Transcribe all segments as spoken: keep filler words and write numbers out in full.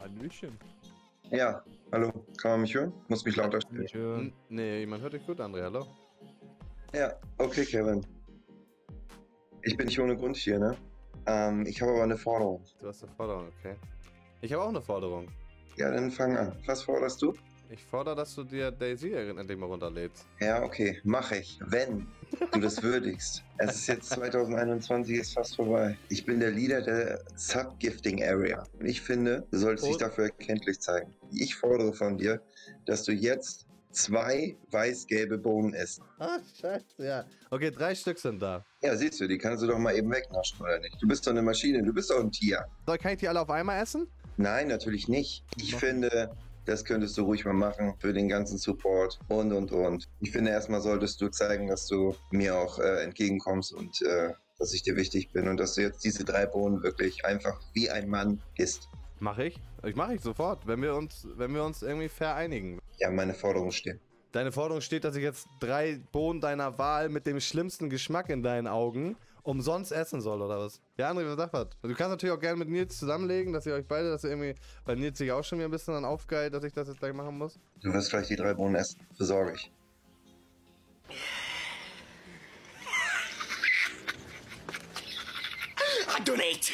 Hallöchen. Ja, hallo. Kann man mich hören? Muss mich lauter Mich stellen. hören. Nee, man hört dich gut, André, hallo? Ja, okay, Kevin. Ich bin nicht ohne Grund hier, ne? Ähm, ich habe aber eine Forderung. Du hast eine Forderung, okay. Ich habe auch eine Forderung. Ja, dann fang an. Was forderst du? Ich fordere, dass du dir Daisy endlich mal runterlädst. Ja, okay, mache ich. Wenn du das würdigst. Es ist jetzt zwanzig einundzwanzig, ist fast vorbei. Ich bin der Leader der Subgifting Area. Und ich finde, du solltest dich Und? dafür erkenntlich zeigen. Ich fordere von dir, dass du jetzt zwei weiß-gelbe Bohnen isst. Ah, scheiße, ja. Okay, drei Stück sind da. Ja, siehst du, die kannst du doch mal eben wegnaschen, oder nicht? Du bist doch eine Maschine, du bist doch ein Tier. Soll, kann ich die alle auf einmal essen? Nein, natürlich nicht. Ich Machen. finde, das könntest du ruhig mal machen für den ganzen Support und, und, und. Ich finde, erstmal solltest du zeigen, dass du mir auch äh, entgegenkommst und äh, dass ich dir wichtig bin und dass du jetzt diese drei Bohnen wirklich einfach wie ein Mann isst. Mach ich. Ich mache ich sofort, wenn wir uns, wenn wir uns irgendwie fair einigen. Ja, meine Forderung steht. Deine Forderung steht, dass ich jetzt drei Bohnen deiner Wahl mit dem schlimmsten Geschmack in deinen Augen umsonst essen soll, oder was? Ja, André, was sagt was? Du kannst natürlich auch gerne mit Nils zusammenlegen, dass ihr euch beide, dass ihr irgendwie, weil Nils sich auch schon wieder ein bisschen dann aufgeilt, dass ich das jetzt gleich machen muss. Du wirst gleich die drei Bohnen essen, besorge ich. Donate!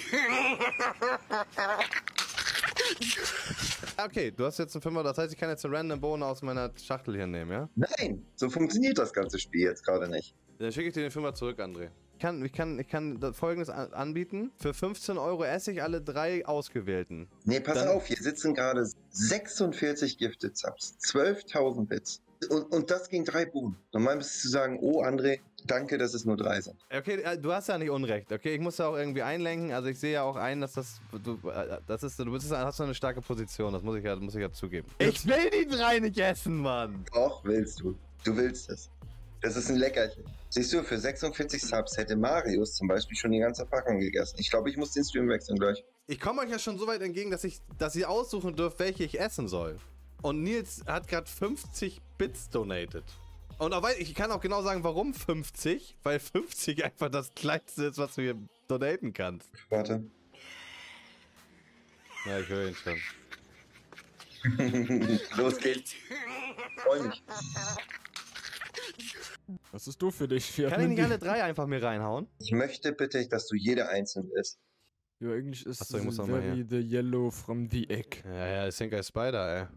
Okay, du hast jetzt einen Fünfer, das heißt, ich kann jetzt eine random Bohne aus meiner Schachtel hier nehmen, ja? Nein, so funktioniert das ganze Spiel jetzt gerade nicht. Dann schicke ich dir den Fünfer zurück, André. Ich kann, ich kann, ich kann das Folgendes an anbieten. Für fünfzehn Euro esse ich alle drei ausgewählten. Nee, pass Dann- auf, hier sitzen gerade sechsundvierzig Gifted Subs, zwölftausend Bits. Und, und das ging drei Bohnen. Normal müsstest du sagen, oh André, danke, dass es nur drei sind. Okay, äh, du hast ja nicht Unrecht, okay? Ich muss ja auch irgendwie einlenken, also ich sehe ja auch ein, dass das, du, äh, das ist, du bist, hast so eine starke Position, das muss ich ja, muss ich ja zugeben. Ich will die drei nicht essen, Mann! Doch, willst du. Du willst es. Das ist ein Leckerchen. Siehst du, für sechsundvierzig Subs hätte Marius zum Beispiel schon die ganze Packung gegessen. Ich glaube, ich muss den Stream wechseln gleich. Ich komme euch ja schon so weit entgegen, dass ich, dass ihr aussuchen dürft, welche ich essen soll. Und Nils hat gerade fünfzig Bits donated. Und auch, ich kann auch genau sagen, warum fünfzig, weil fünfzig einfach das kleinste ist, was du hier donaten kannst. Warte. Ja, ich höre ihn schon. Los geht's. Freu mich. Was ist doof für dich? Wir Kann hatten ich nicht die- alle drei einfach mir reinhauen? Ich möchte bitte, dass du jede einzelne isst. Ja, eigentlich ist Achso, ich muss es noch mal very the yellow from the egg. Ja, ja, I think I spider, ey.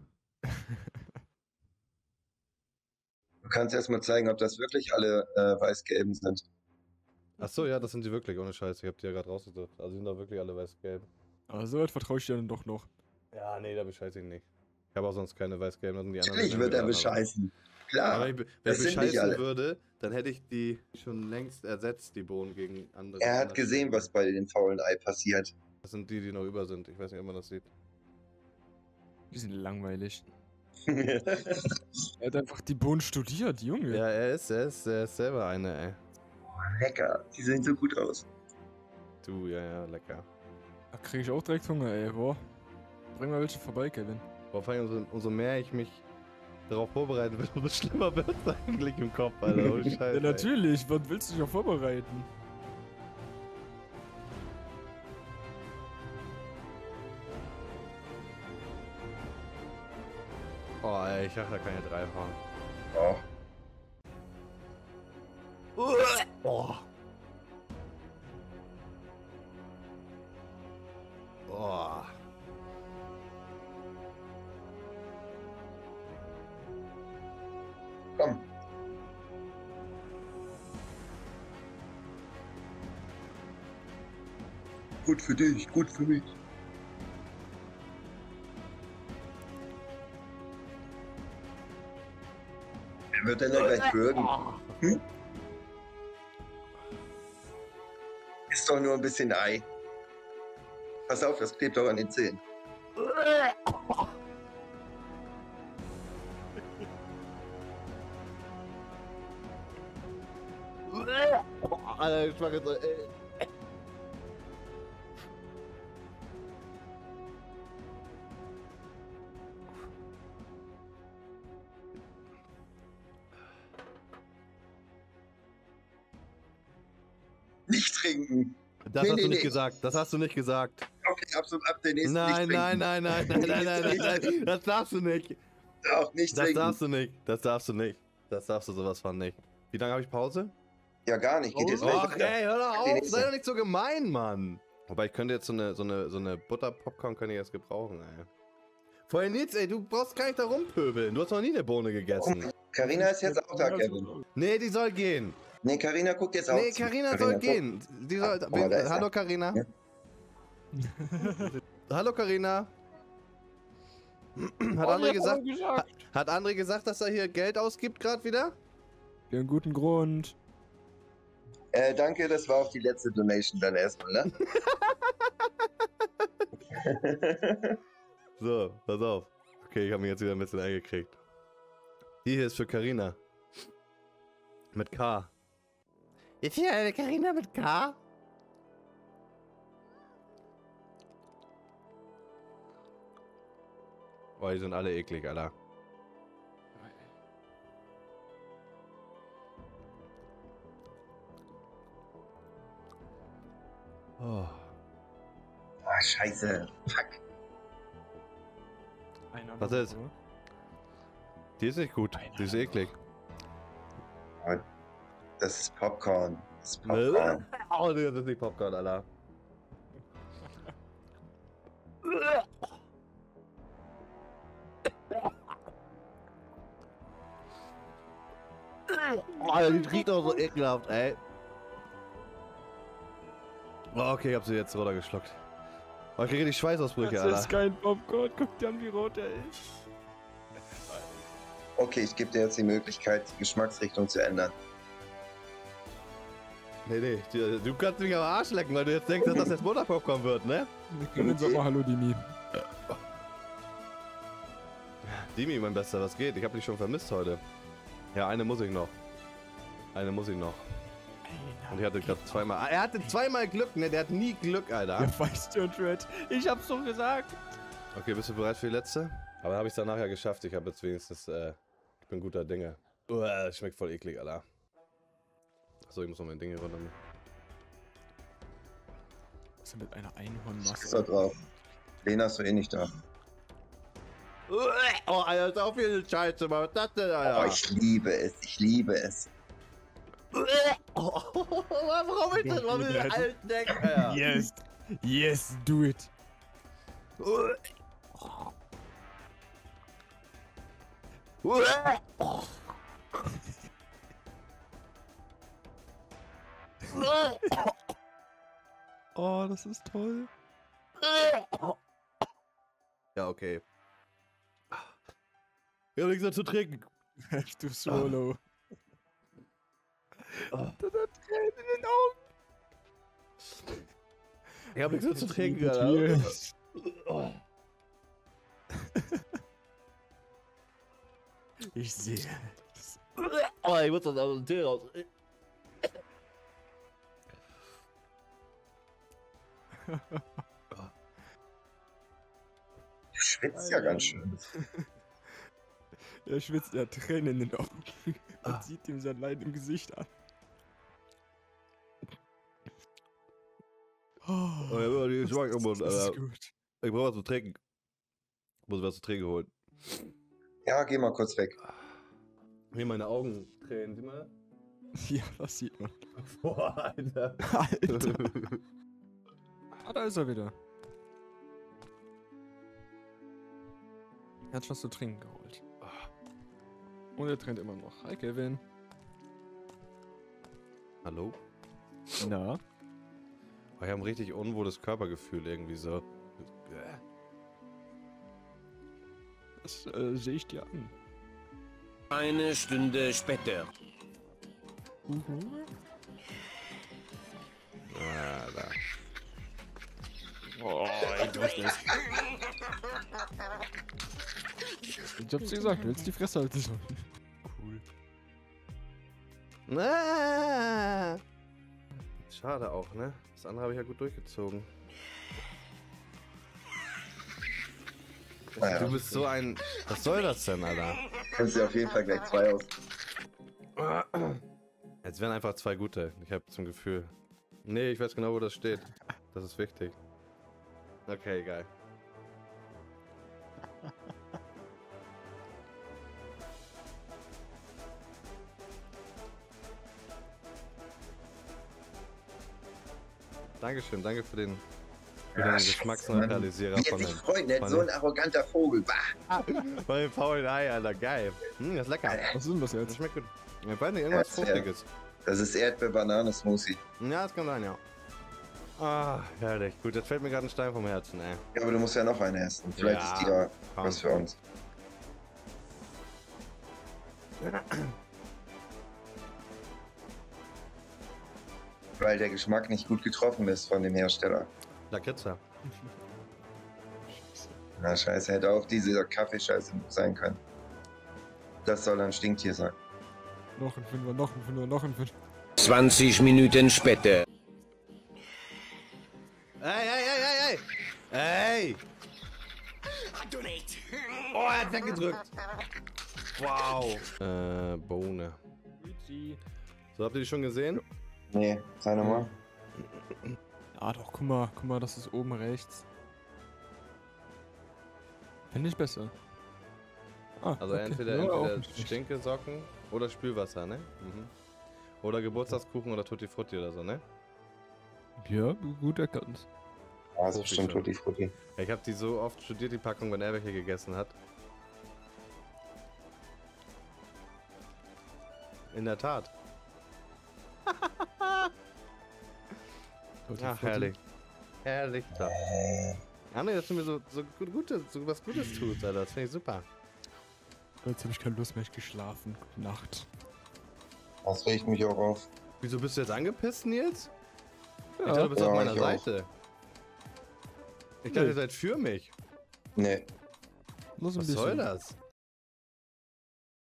Du kannst erstmal zeigen, ob das wirklich alle äh, weiß-gelben sind. Achso, ja, das sind die wirklich, ohne Scheiß. Ich hab die ja gerade rausgesucht. Also die sind da wirklich alle weiß-gelb. Aber so weit vertraue ich dir dann doch noch. Ja, nee, da bescheiße ich nicht. Ich habe auch sonst keine weiß-gelben. Und die anderen Natürlich sind wird er irgendwie anders. bescheißen. Klar. Aber wenn ich, wenn das ich sind nicht bescheißen alle. würde, dann hätte ich die schon längst ersetzt, die Bohnen gegen andere. Er hat andere gesehen, Stellen. was bei dem faulen Ei passiert. Das sind die, die noch über sind. Ich weiß nicht, ob man das sieht. Die sind langweilig. Ja, Er hat einfach die Bohnen studiert, Junge. Ja, er ist, er ist, er ist selber eine, ey. lecker. Die sehen so gut aus. Du, ja, ja, lecker. Da krieg ich auch direkt Hunger, ey. Boah. Bring mal welche vorbei, Kevin. Vor allem, umso, umso mehr ich mich darauf vorbereiten will, umso schlimmer wird es eigentlich im Kopf, Alter. Oh, Scheiße, Ja, ey. natürlich. Was willst du dich auch vorbereiten? Oh, ey, ich dachte, da kann ich drei fahren. Oh. Oh. Oh. Komm. Gut für dich, gut für mich. Wer wird denn da gleich bürgen? Hm? Ist doch nur ein bisschen Ei. Pass auf, das klebt doch an den Zähnen. Alter, ich mach jetzt, ey. Nicht trinken. Das Nee, hast nee, du nicht nee. gesagt. Das hast du nicht gesagt. Okay, ab, so, ab der nächsten Nein, nicht nein, trinken. nein, nein, nein, nein, nein, nein, nein, das darfst du nicht. Auch nicht Das trinken. darfst du nicht. Das darfst du nicht. Das darfst du sowas von nicht. Wie lange habe ich Pause? Ja, gar nicht. Geht jetzt gleich Ach, weiter. ey, hör doch Die auf, nächste. sei doch nicht so gemein, Mann. Wobei, ich könnte jetzt so eine, so eine, so eine Butter-Popcorn könnte ich jetzt gebrauchen, ey. Vorher Nils, ey, du brauchst gar nicht da rumpöbeln. Du hast noch nie eine Bohne gegessen. Carina ist jetzt auch da, Kevin. Nee, die soll gehen. Nee, Carina guckt jetzt auch Nee, zu. Carina soll guck. gehen. Die soll, Ah, guck mal, da ist hallo, er. Carina. Ja. Hallo, Carina. Hat André gesagt, hat, hat André gesagt, dass er hier Geld ausgibt gerade wieder? Für einen guten Grund. Äh, danke, das war auch die letzte Donation dann erstmal, ne? So, pass auf. Okay, ich habe mich jetzt wieder ein bisschen eingekriegt. Die hier ist für Carina. Mit K. Ist hier eine Carina mit K? Oh, die sind alle eklig, Alter. Oh. Ah, scheiße. Fuck. Einer Was noch, ist? oder? Die ist nicht gut, die ist eklig. Das ist Popcorn. Das ist Popcorn. Oh, das ist nicht Popcorn, Alter. Alter, die riecht auch so ekelhaft, ey. Oh, okay, ich hab sie jetzt runtergeschluckt. Oh, ich kriege die Schweißausbrüche, Das Alter. ist kein Popcorn. Guck dir an, wie rot er ist. Okay, ich gebe dir jetzt die Möglichkeit, die Geschmacksrichtung zu ändern. Nee, nee, du, du kannst mich am Arsch lecken, weil du jetzt denkst, dass das jetzt Butterpopcorn wird, ne? Kevin, sag mal Hallo, Dimi. Dimi, mein Bester, was geht? Ich hab dich schon vermisst heute. Ja, eine muss ich noch. Eine muss ich noch. Und ich hatte gerade zweimal. Ah, er hatte zweimal Glück, ne? Der hat nie Glück, Alter. Ja, weißt du, Red. Ich hab's doch gesagt. Okay, bist du bereit für die letzte? Aber habe ich es dann nachher geschafft. Ich habe jetzt wenigstens, äh, ich bin guter Dinge. Uah, schmeckt voll eklig, Alter. Achso, ich muss noch mein Ding hier runter. Was ist denn mit einer Ist Einhornmaske? da drauf. Den hast du eh nicht da. Oh, Alter, ist auch viel Scheiße, was ist das denn, Alter? Oh, ich liebe es. Ich liebe es. Oh, warum ist das? Warum ist das alles weg, Alter? Yes. Yes, do it. Oh, das ist toll. Ja, okay. Ich hab nichts mehr zu trinken. Du Solo. Ah. Das hat Tränen in den Augen. Ich hab nichts mehr zu trinken, Liebe Alter. Tears. Oh. Ich sehe es. Oh, ich muss das aus dem Tee raus. Du schwitzt ja ganz schön. Er schwitzt, er hat Tränen in den Augen. Man Ah. sieht ihm sein Leid im Gesicht an. Oh, Oh, ja, die Geschmack im Mund, das ist Alter. gut. Ich brauch was zu trinken. Ich muss was zu trinken holen. Ja, geh mal kurz weg. Hier meine Augen tränen, sieh mal. Ja, das sieht man. Boah, Alter. Alter. Ah, da ist er wieder. Er hat was zu trinken geholt. Und er tränt immer noch. Hi, Kevin. Hallo? Na? Oh, ich habe ein richtig unwohles Körpergefühl irgendwie so. Das äh, sehe ich dir an. Eine Stunde später. Alter. Oh, ey, du hast das. Ich hab's dir gesagt, du willst die Fresse halten sollen. Cool. Ah. Schade auch, ne? Das andere habe ich ja gut durchgezogen. Naja, Du bist so ein... Was soll das denn, Alter? kannst dir auf jeden Fall gleich zwei aus. Jetzt wären einfach zwei gute. Ich habe zum Gefühl. Nee, ich weiß genau, wo das steht. Das ist wichtig. Okay, geil. Dankeschön, danke für den, für den Geschmacksneutralisierer Wie von er sich dem, freut, nicht? von So dem, ein arroganter Vogel. Bah. von dem faulen Ei, Alter, geil. Hm, das ist lecker. Was ist denn das Das jetzt? schmeckt gut. Ich weiß nicht, irgendwas Ja, Fruchtiges. Das ist Erdbeer-Banane-Smoothie. Ja, das kann sein, ja. Ah, herrlich. Gut, jetzt fällt mir gerade ein Stein vom Herzen, ey. Ja, aber du musst ja noch eine essen. Vielleicht Ja, ist die ja komm. was für uns. Weil der Geschmack nicht gut getroffen ist von dem Hersteller. Lakritze. Na scheiße, hätte auch diese Kaffeescheiße sein können. Das soll ein Stinktier sein. Noch ein Fünfer, noch ein Fünfer, noch ein Fünfer. zwanzig Minuten später. Ey, ey, ey, ey, ey! Ey! Oh, er hat weggedrückt. Wow. Äh, Bohne. So, habt ihr die schon gesehen? Nee, sei nochmal. Ja doch, guck mal, guck mal, das ist oben rechts. Finde ich besser. Ah, Also okay. entweder, Ja, auch entweder nicht schlecht. Stinkesocken oder Spülwasser, ne? Mhm. Oder Geburtstagskuchen oder Tutti Frutti oder so, ne? Ja, gut erkannt. Ja, das ist Profi bestimmt schon. Tutti Frutti. Ja, ich habe die so oft studiert, die Packung, wenn er welche gegessen hat. In der Tat. Tutti Ach, Frutti. herrlich. Herrlich doch. André, dass du mir so, so, gut, Gutes, so was Gutes tust, Alter. Das finde ich super. Jetzt habe ich keine Lust mehr geschlafen. Gute Nacht. Das regt mich auch auf. Wieso bist du jetzt angepisst, Nils? Ich Ja, dachte, du bist Ja, auf meiner ich auch. Seite. Ich dachte, Nö. ihr seid für mich. Nee. Nur so ein Was bisschen. soll das?